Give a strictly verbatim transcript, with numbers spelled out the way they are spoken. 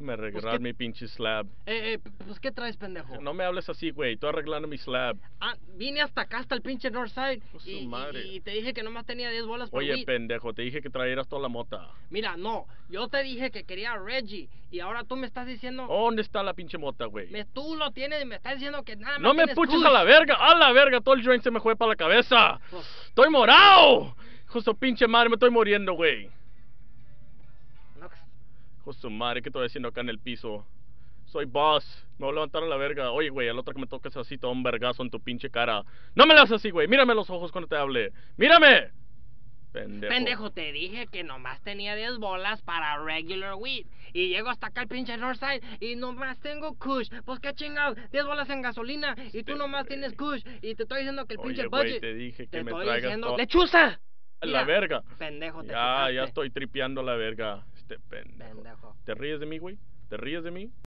Déjame Pues, arreglar ¿qué? mi pinche slab. Eh, eh, pues, ¿qué traes, pendejo? No me hables así, güey. Estoy arreglando mi slab. Ah, vine hasta acá, hasta el pinche Northside. Pues, Y, su y, madre. y te dije que nomás tenía diez bolas por Oye, weed. pendejo, te dije que trajeras toda la mota. Mira, no. Yo te dije que quería a Reggie. Y ahora tú me estás diciendo... ¿Dónde está la pinche mota, güey? Me, tú lo tienes y me estás diciendo que nada más No me tienes puches kush. a la verga. A la verga. Todo el joint se me fue para la cabeza. Pues, ¡Estoy morado! Hijo de su pinche madre, me estoy muriendo, güey. no, Hijo de su madre, ¿qué estoy haciendo acá en el piso? Soy boss. Me voy a levantar a la verga. Oye, güey, al otro que me toques así, te doy un vergazo en tu pinche cara. No me las así, güey. Mírame los ojos cuando te hable. ¡Mírame! Pendejo. pendejo, te dije que nomás tenía diez bolas para regular weed. Y llego hasta acá al pinche Northside y nomás tengo kush. Pues qué chingado, diez bolas en gasolina y tú Este, nomás güey. tienes kush. Y te estoy diciendo que el pinche Oye, güey, budget. te dije que te me estoy traigas diciendo, todo- ¡lechuza! A Mira, la verga. pendejo, te Ya, fijaste. ya estoy tripeando la verga. Este pendejo. Pendejo. ¿Te ríes de mí, güey? ¿Te ríes de mí?